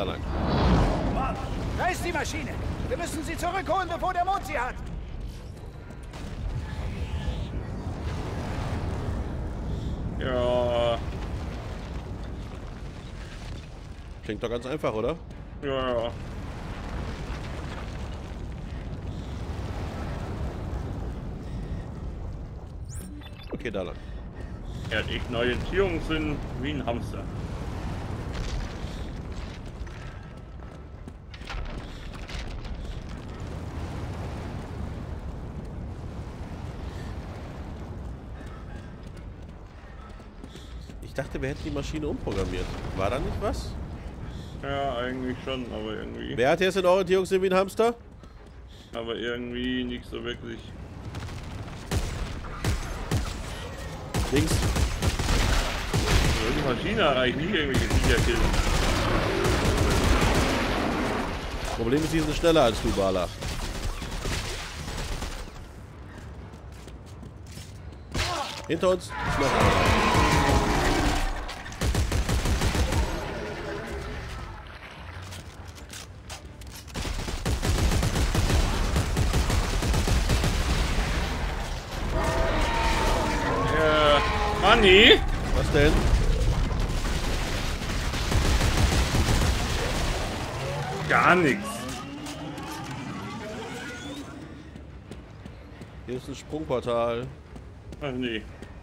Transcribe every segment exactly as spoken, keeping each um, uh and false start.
Da lang. Mann, da ist die Maschine. Wir müssen sie zurückholen, bevor der Mond sie hat. Ja. Klingt doch ganz einfach, oder? Ja, ja. Okay, da lang. Er hat echt neue Orientierungssinn wie ein Hamster. Ich dachte, wir hätten die Maschine umprogrammiert. War da nicht was? Ja, eigentlich schon, aber irgendwie. Wer hat jetzt den Orientierungssinn wie ein Hamster? Aber irgendwie nicht so wirklich. Links. Die Maschine erreicht nie irgendwelche Viecher-Kills. Problem ist, die sind schneller als du, Bala. Hinter uns. Noch einer. Manni? Was denn? Gar nichts. Hier ist ein Sprungportal. Ach nee.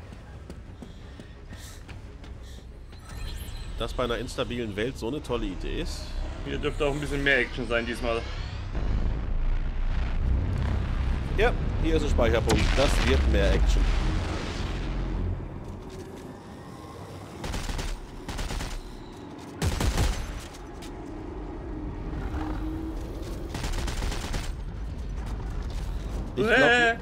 Dass bei einer instabilen Welt so eine tolle Idee ist. Hier dürfte auch ein bisschen mehr Action sein diesmal. Ja, hier ist ein Speicherpunkt. Das wird mehr Action. Ich glaub, Äh.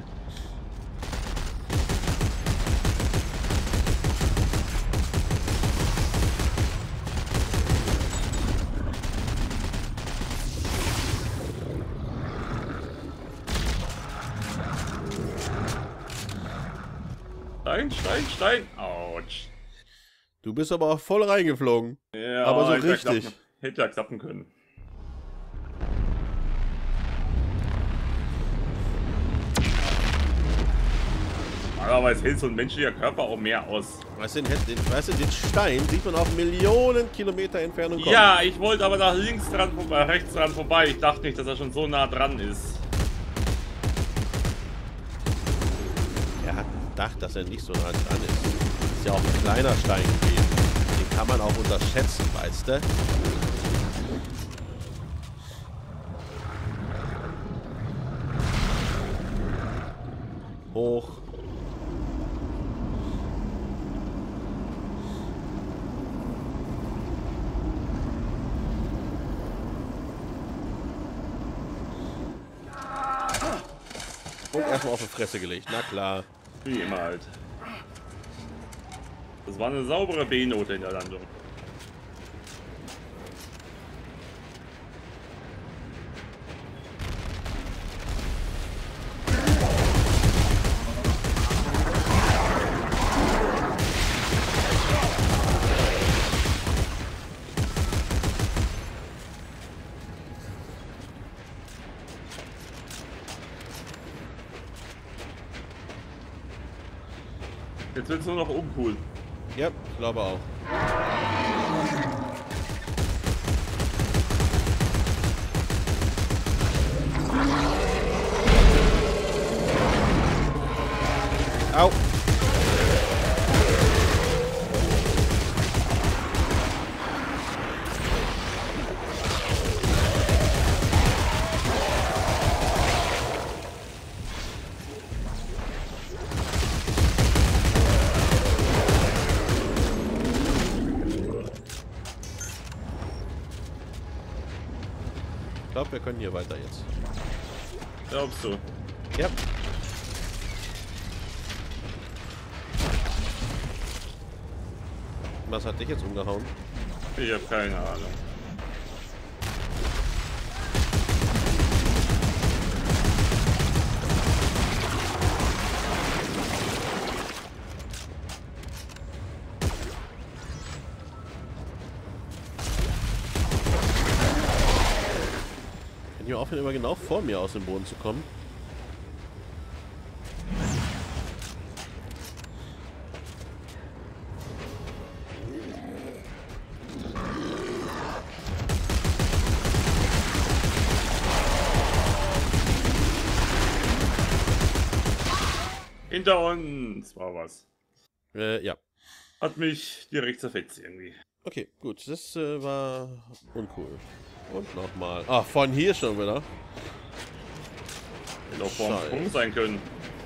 Stein, Stein, Stein. Autsch. du bist aber auch voll reingeflogen. Ja, Aber so hätte ja richtig. klappen- Hätte ja klappen können. Normalerweise hält so ein menschlicher Körper auch mehr aus. Weißt du, den, den, weißt du, den Stein sieht man auf Millionen Kilometer Entfernung kommen. Ja, ich wollte aber nach links dran, vorbei, rechts dran vorbei. Ich dachte nicht, dass er schon so nah dran ist. Er hat gedacht, dass er nicht so nah dran ist. Ist ja auch ein kleiner Stein gewesen. Den kann man auch unterschätzen, weißt du? Hoch. Und erstmal auf die Fresse gelegt, na klar. Wie immer halt. Das war eine saubere B-Note in der Landung. Jetzt wird es nur noch uncool. Ja, ich glaube auch. Au! Ich glaube, wir können hier weiter jetzt. Glaubst du? Ja. Was hat dich jetzt umgehauen? Ich habe keine Ahnung. aufhören, immer genau vor mir aus dem Boden zu kommen? Hinter uns war was. Äh, ja. Hat mich direkt zerfetzt irgendwie. Okay, gut. Das äh, war uncool. Und nochmal. Ah, von hier schon wieder. Hätte auch vor dem Sprung sein können.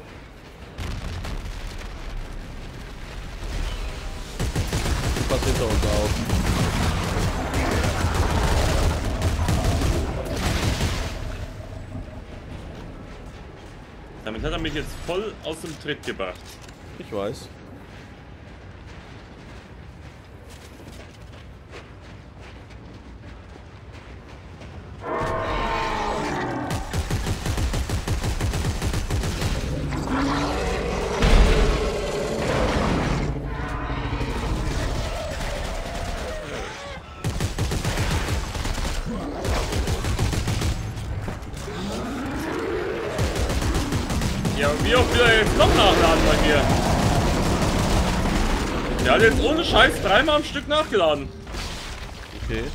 Was hinter uns auf. Damit hat er mich jetzt voll aus dem Tritt gebracht. Ich weiß. Ja, wie oft will er jetzt noch nachladen bei mir? Der hat jetzt ohne Scheiß dreimal am Stück nachgeladen. Okay.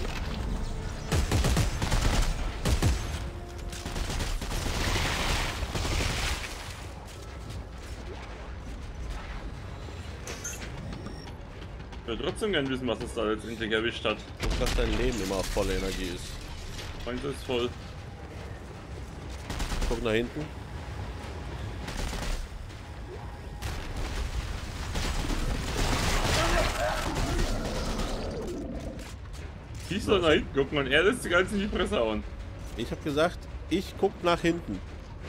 Ich will trotzdem gerne wissen, was es da letztendlich erwischt hat. Und dass dein Leben immer auf volle Energie ist. Meins ist voll. Guck nach hinten. Ich soll nach hinten gucken und er lässt die ganze in die Fresse hauen. Ich habe gesagt, ich guck nach hinten.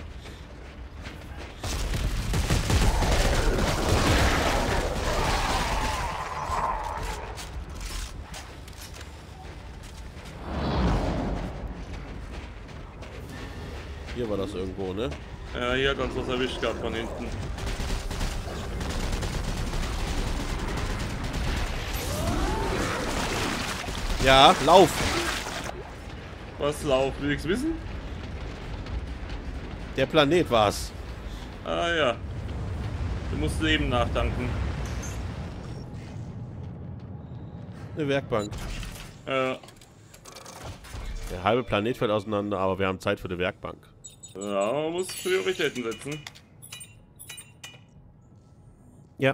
Hier war das irgendwo, ne? Ja, hier hat uns was erwischt gehabt von hinten. Ja, lauf! Was lauf? Will ich's wissen? Der Planet war's. Ah ja. Du musst Leben nachtanken. Eine Werkbank. Äh, Der halbe Planet fällt auseinander, aber wir haben Zeit für die Werkbank. ja, man muss Prioritäten setzen. Ja.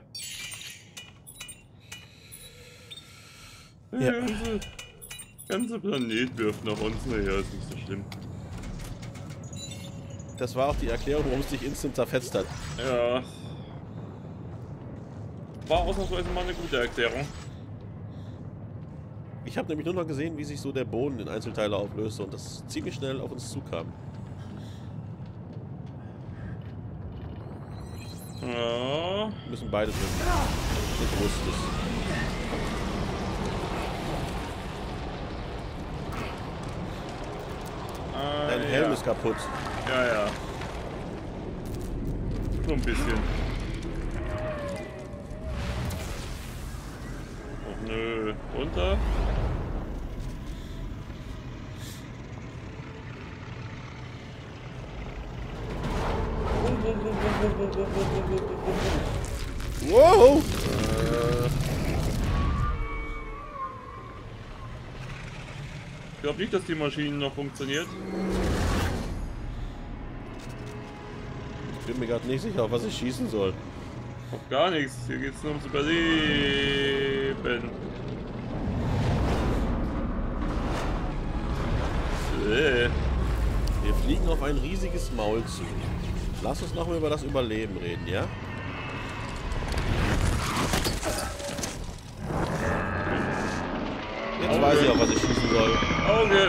Der Ja. ganze, ganze Planet wirft nach uns. Naja, ist nicht so schlimm. Das war auch die Erklärung, warum es dich instant zerfetzt hat. Ja. War ausnahmsweise mal eine gute Erklärung. Ich habe nämlich nur noch gesehen, wie sich so der Boden in Einzelteile auflöste und das ziemlich schnell auf uns zukam. Ja. Wir müssen beide drücken. Ich wusste es. Ah, Dein Helm ja. ist kaputt. Ja, ja. So ein bisschen. Och nö. Runter. Wow! Äh. Ich glaube nicht, dass die Maschine noch funktioniert. Ich bin mir gerade nicht sicher, auf was ich schießen soll. Auf gar nichts. Hier geht es nur ums Überleben. Äh. Wir fliegen auf ein riesiges Maul zu. Lass uns nochmal über das Überleben reden, ja? Jetzt weiß ich auch, was ich schießen soll. Auge!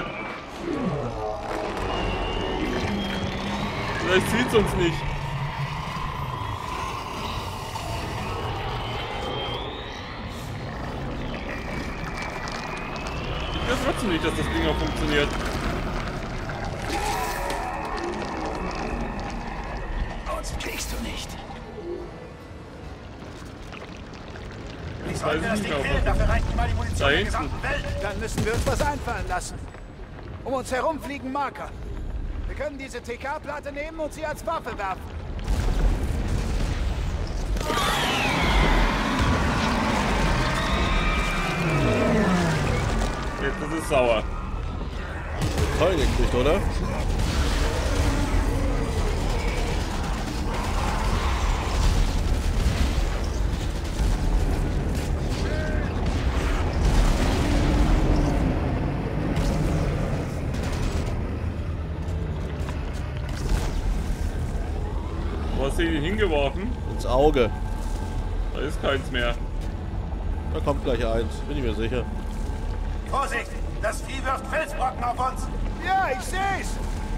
Vielleicht sieht's uns nicht. Ich weiß trotzdem nicht, dass das Ding auch funktioniert. Uns kriegst du nicht. Wie Weiß sollen wir das ich Ding nicht, killen? aber- Dafür reicht nicht mal die Munition Da der hinten. gesamten Welt. Dann müssen wir uns was einfallen lassen. Um uns herum fliegen Marker. können diese T K-Platte nehmen und sie als Waffe werfen. Jetzt ist es sauer. Toll gekriegt, oder? Wo hast du ihn hingeworfen? Ins Auge. Da ist keins mehr. Da kommt gleich eins, bin ich mir sicher. Vorsicht! Das Vieh wirft Felsbrocken auf uns! Ja, ich seh's!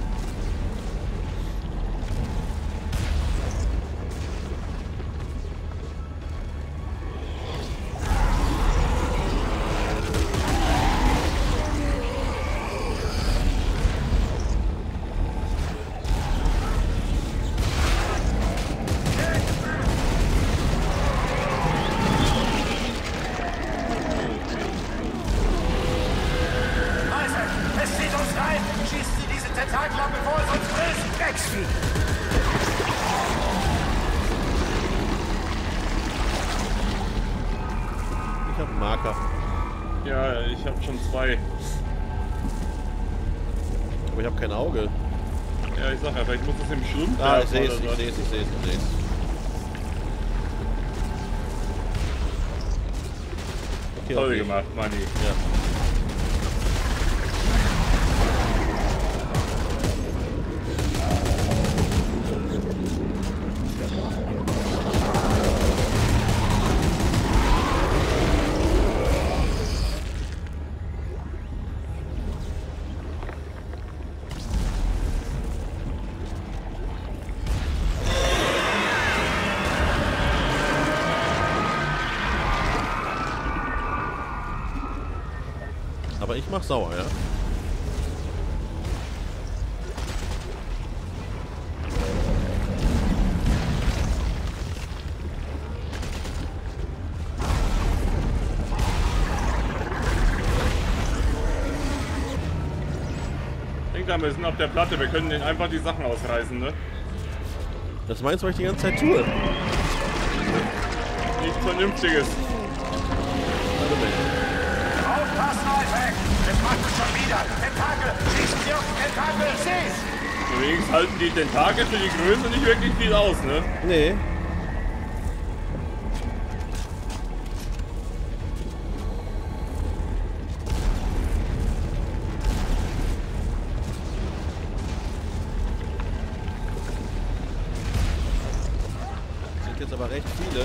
Ich hab einen Marker. Ja, ich habe schon zwei. Aber ich habe kein Auge. Ja, ich sag ja, vielleicht muss es im Schlund Ah, ich werfen sehe es, oder ich was. sehe es, ich sehe es, ich sehe es. Okay, Toll okay. gemacht, Manni. Ja. Aber ich mach sauer, ja? Denk dran, wir sind auf der Platte, wir können den einfach die Sachen ausreißen, ne? Das meinst du, was ich die ganze Zeit tue? Nichts Vernünftiges. Aufpassen, Isaac! Es macht es schon wieder! Tentakel! Schießen Sie auf die Tentakel! Ich seh's! Übrigens halten die Tentakel für die Größe nicht wirklich viel aus, ne? Nee. Das sind jetzt aber recht viele.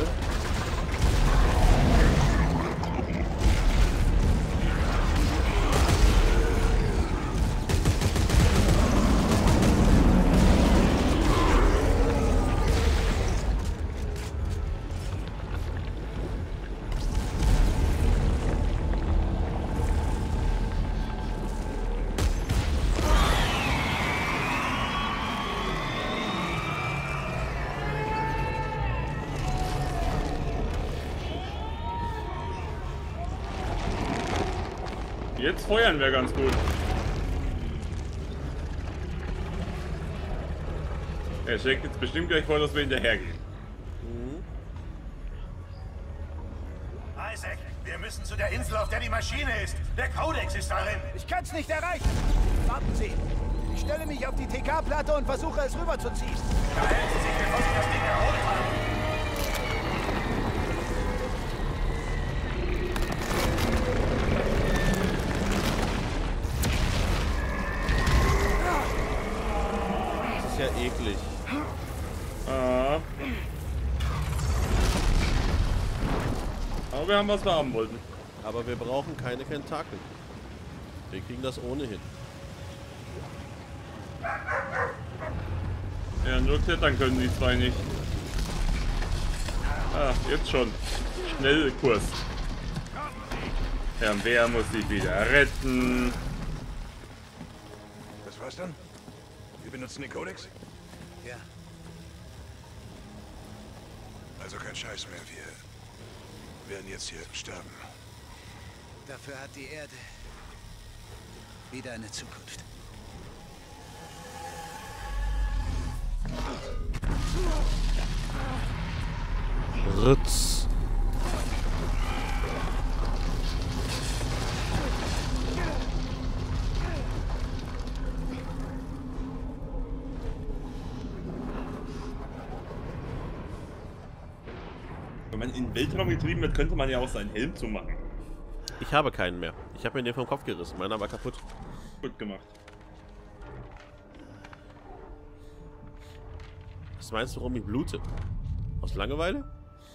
Jetzt feuern wir ganz gut. Er schlägt jetzt bestimmt gleich vor, dass wir hinterhergehen. Isaac, wir müssen zu der Insel, auf der die Maschine ist. Der Codex ist darin. Ich kann's nicht erreichen. Warten Sie. Ich stelle mich auf die T K-Platte und versuche es rüberzuziehen. Beeilen Sie sich, bevor Sie das Ding erholt haben. Das ist ja eklig. Ah. Aber wir haben, was wir haben wollten. Aber wir brauchen keine Tentakel. Wir kriegen das ohnehin. Ja, nur klettern können die zwei nicht. Ah, jetzt schon. Schnellkurs. Ja, wer muss sich wieder retten? Das war's dann? Wir benutzen den Codex? Ja. Also kein Scheiß mehr. Wir werden jetzt hier sterben. Dafür hat die Erde wieder eine Zukunft. Fritz. Wenn man in den Weltraum getrieben wird, könnte man ja auch seinen Helm zumachen. Ich habe keinen mehr. Ich habe mir den vom Kopf gerissen. Meiner war kaputt. Gut gemacht. Was meinst du, warum ich blute? Aus Langeweile?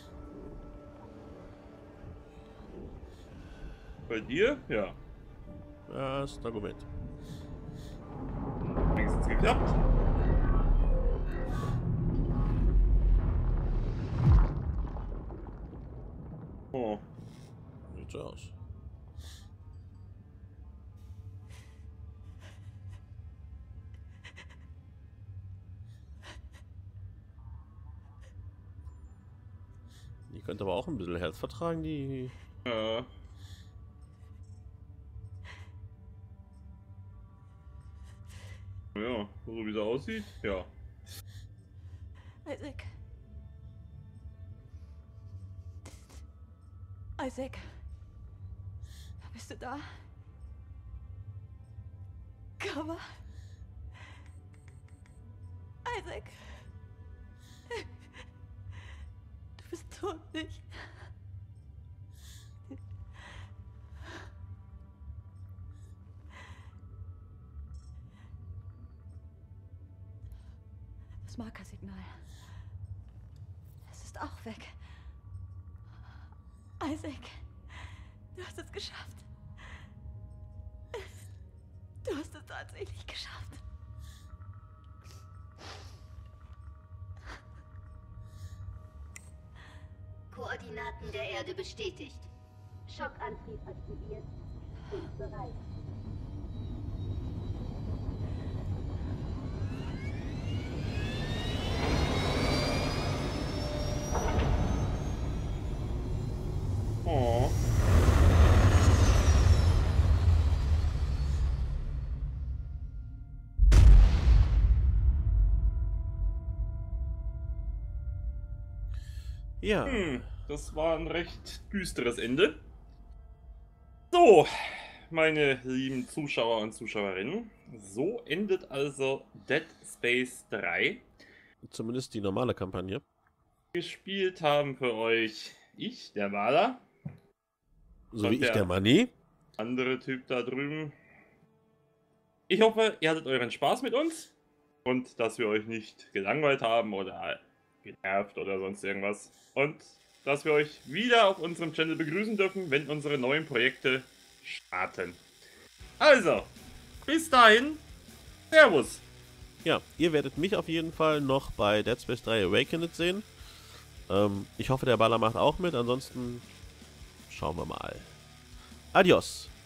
Bei dir? Ja. Ja, ist ein Argument. Wenigstens geklappt. Oh. Sieht so aus. Die könnte aber auch ein bisschen Herz vertragen, die... Ja. Ja, so wie sie aussieht, ja. Isaac. Isaac. Bist du da? Cover. Isaac. Du bist tot, nicht? Das Markersignal. Es ist auch weg. Isaac, du hast es geschafft. Du hast es tatsächlich geschafft. Koordinaten der Erde bestätigt. Schockantrieb aktiviert und bereit. Oh. Ja. Hm, das war ein recht düsteres Ende. So, meine lieben Zuschauer und Zuschauerinnen, so endet also Dead Space drei. Zumindest die normale Kampagne. Gespielt haben für euch ich, der Maler. So Und wie ich, der- der Manni. Andere Typ da drüben. Ich hoffe, ihr hattet euren Spaß mit uns und dass wir euch nicht gelangweilt haben oder genervt oder sonst irgendwas. Und dass wir euch wieder auf unserem Channel begrüßen dürfen, wenn unsere neuen Projekte starten. Also, bis dahin, Servus! Ja, ihr werdet mich auf jeden Fall noch bei Dead Space drei Awakened sehen. Ähm, ich hoffe, der Baller macht auch mit. Ansonsten schauen wir mal. Adios!